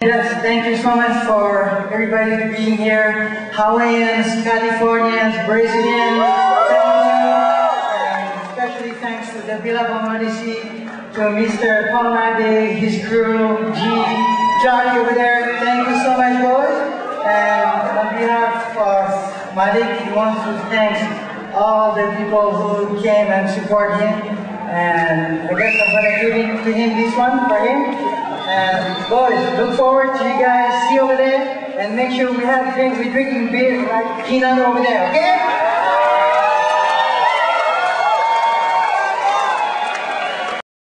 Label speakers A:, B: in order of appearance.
A: Yes, thank you so much for everybody being here. Hawaiians, Californians, Brazilians, and especially thanks to the Billabong to Mr. Palmade, his crew, G, Johnny over there. Thank you so much, boys. And on behalf of Malik, he wants to thank all the people who came and support him. And I guess I'm going to give it to him, this one for him. And boys, look forward to you guys. See you over there. And make sure we're drinking beer like Keenan over there, okay?